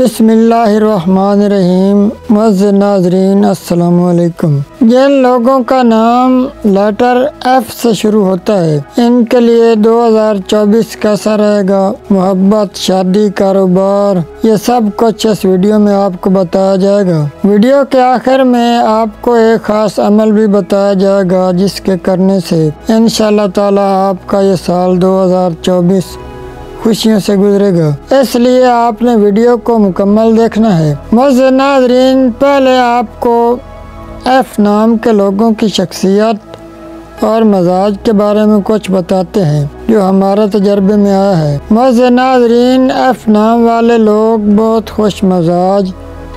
بسم اللہ الرحمن الرحیم۔ معزز ناظرین السلام علیکم۔ جن لوگوں کا نام لیٹر ایف سے شروع ہوتا ہے ان کے لیے 2024 کیسا رہے گا؟ محبت، شادی، کاروبار، یہ سب کچھ اس ویڈیو میں آپ کو بتایا جائے گا۔ ویڈیو کے آخر میں آپ کو ایک خاص عمل بھی بتایا جائے گا جس کے کرنے سے انشاءاللہ تعالی آپ کا یہ سال 2024 خوشیوں سے گزرے گا، اس لیے آپ نے ویڈیو کو مکمل دیکھنا ہے۔ معزز ناظرین، پہلے آپ کو ایف نام کے لوگوں کی شخصیت اور مزاج کے بارے میں کچھ بتاتے ہیں جو ہمارے تجربے میں آیا ہے۔ معزز ناظرین، ایف نام والے لوگ بہت خوش مزاج،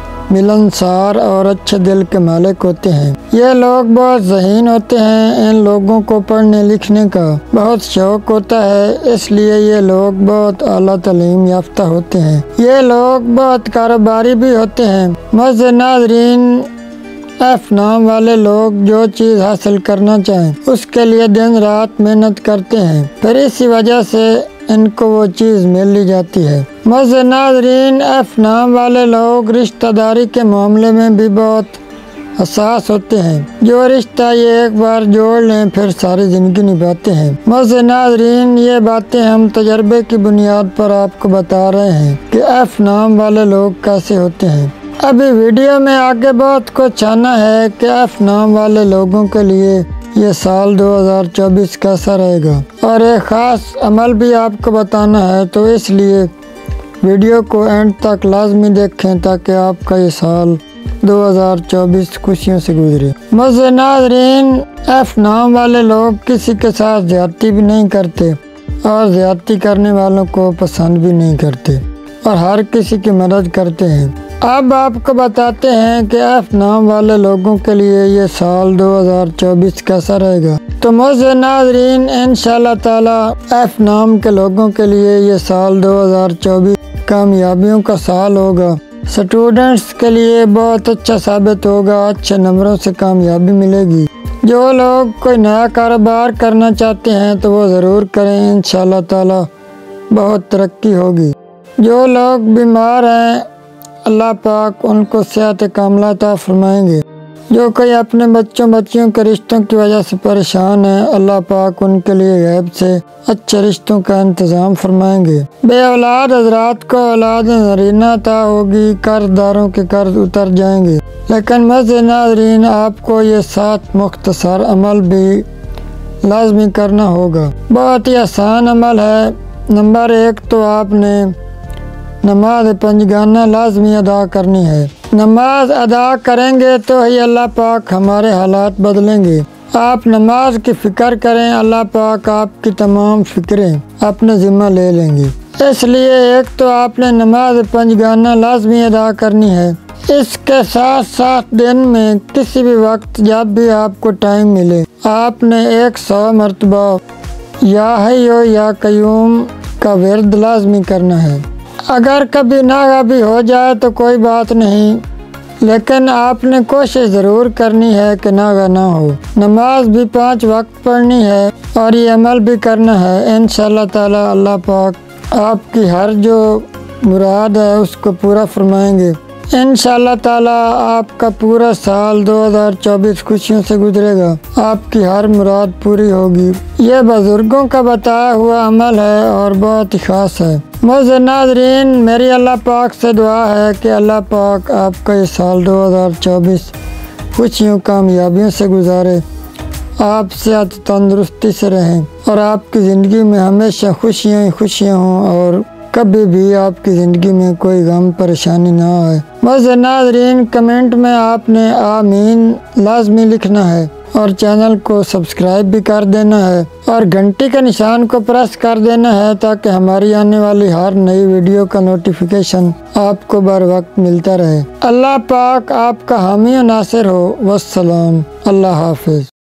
ملنسار اور اچھے دل کے مالک ہوتے ہیں۔ یہ لوگ بہت ذہین ہوتے ہیں۔ ان لوگوں کو پڑھنے لکھنے کا بہت شوق ہوتا ہے، اس لیے یہ لوگ بہت اعلیٰ تعلیم یافتہ ہوتے ہیں۔ یہ لوگ بہت کاروباری بھی ہوتے ہیں۔ معزز ناظرین، ایف نام والے لوگ جو چیز حاصل کرنا چاہیں اس کے لیے دن رات محنت کرتے ہیں، پھر اسی وجہ سے ان کو وہ چیز مل لی جاتی ہے۔ معزز ناظرین، ایف نام والے لوگ رشتہ داری کے معاملے میں بھی بہت حساس ہوتے ہیں۔ جو رشتہ یہ ایک بار جوڑ لیں پھر ساری زندگی نبھاتے ہیں۔ معزز ناظرین، یہ باتیں ہم تجربے کی بنیاد پر آپ کو بتا رہے ہیں کہ ایف نام والے لوگ کیسے ہوتے ہیں۔ ابھی ویڈیو میں آگے بہت کچھ آنا ہے کہ ایف نام والے لوگوں کے لیے یہ سال 2024 کیسا رہے گا، اور ایک خاص عمل بھی آپ کو بتانا ہے، تو اس لیے ویڈیو کو اینڈ تک لازمی دیکھیں تاکہ آپ کا یہ سال 2024 خوشیوں سے گزرے۔ معزز ناظرین، ایف نام والے لوگ کسی کے ساتھ زیادتی بھی نہیں کرتے اور زیادتی کرنے والوں کو پسند بھی نہیں کرتے اور ہر کسی کی مدد کرتے ہیں۔ اب آپ کو بتاتے ہیں کہ ایف نام والے لوگوں کے لیے یہ سال 2024 کیسا رہے گا۔ تو معزز ناظرین، انشاءاللہ تعالی ایف نام کے لوگوں کے لیے یہ سال 2024 کامیابیوں کا سال ہوگا۔ سٹوڈنٹس کے لیے بہت اچھا ثابت ہوگا، اچھے نمبروں سے کامیابی ملے گی۔ جو لوگ کوئی نیا کاروبار کرنا چاہتے ہیں تو وہ ضرور کریں، انشاءاللہ تعالی بہت ترقی ہوگی۔ جو لوگ بیمار ہیں اللہ پاک ان کو صحت کاملہ عطا فرمائیں گے۔ جو کوئی اپنے بچوں بچیوں کے رشتوں کی وجہ سے پریشان ہے اللہ پاک ان کے لیے غیب سے اچھے رشتوں کا انتظام فرمائیں گے۔ بے اولاد حضرات کو اولاد نرینہ عطا ہوگی، قرض داروں کے قرض اتر جائیں گے۔ لیکن معزز ناظرین، آپ کو یہ 7 مختصر عمل بھی لازمی کرنا ہوگا۔ بہت ہی آسان عمل ہے۔ نمبر 1 تو آپ نے نماز پنجگانہ لازمی ادا کرنی ہے۔ نماز ادا کریں گے تو ہی اللہ پاک ہمارے حالات بدلیں گے۔ آپ نماز کی فکر کریں، اللہ پاک آپ کی تمام فکریں اپنے ذمہ لے لیں گے۔ اس لیے ایک تو آپ نے نماز پنجگانہ لازمی ادا کرنی ہے۔ اس کے ساتھ ساتھ دن میں کسی بھی وقت جب بھی آپ کو ٹائم ملے آپ نے 100 مرتبہ یا حیو یا قیوم کا ورد لازمی کرنا ہے۔ اگر کبھی ناغابی ہو جائے تو کوئی بات نہیں، لیکن آپ نے کوشش ضرور کرنی ہے کہ ناغا نہ ہو۔ نماز بھی 5 وقت پڑھنی ہے اور یہ عمل بھی کرنا ہے۔ انشاءاللہ تعالی اللہ پاک آپ کی ہر جو مراد ہے اس کو پورا فرمائیں گے۔ انشاءاللہ تعالی آپ کا پورا سال 2024 خوشیوں سے گزرے گا، آپ کی ہر مراد پوری ہوگی۔ یہ بزرگوں کا بتایا ہوا عمل ہے اور بہت ہی خاص ہے۔ معزز ناظرین، میری اللہ پاک سے دعا ہے کہ اللہ پاک آپ کا یہ سال 2024 خوشیوں کامیابیوں سے گزارے، آپ صحت تندرستی سے رہیں اور آپ کی زندگی میں ہمیشہ خوشیاں ہی خوشیاں ہوں اور کبھی بھی آپ کی زندگی میں کوئی غم پریشانی نہ آئے۔ معزز ناظرین، کمنٹ میں آپ نے آمین لازمی لکھنا ہے اور چینل کو سبسکرائب بھی کر دینا ہے اور گھنٹی کے نشان کو پریس کر دینا ہے تاکہ ہماری آنے والی ہر نئی ویڈیو کا نوٹیفیکیشن آپ کو بر وقت ملتا رہے۔ اللہ پاک آپ کا حامی و ناصر ہو۔ والسلام، اللہ حافظ۔